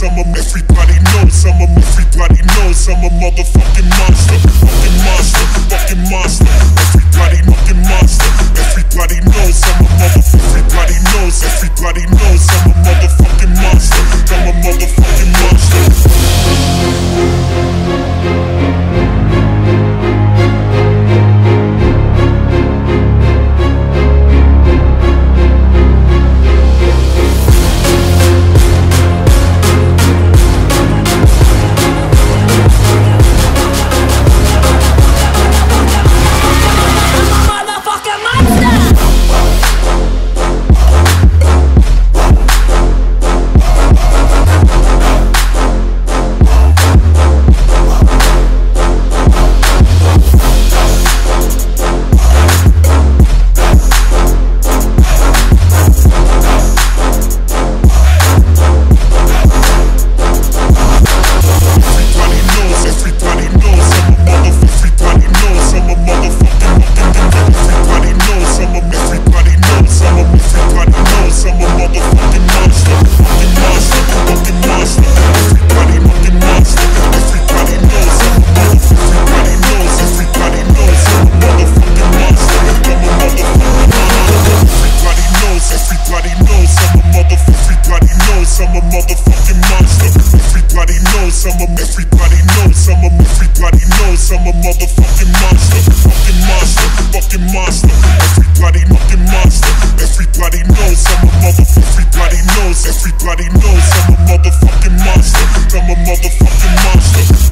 everybody knows I'm a motherfucking monster. Fucking monster, fucking monster. Everybody fucking monster. Everybody knows I'm a everybody knows I'm a motherfucking monster. I'm a motherfucking monster. I'm a motherfucking monster, fucking monster, fucking monster. Everybody fucking monster. Everybody knows I'm a everybody knows I'm a motherfucking monster. I'm a motherfucking monster.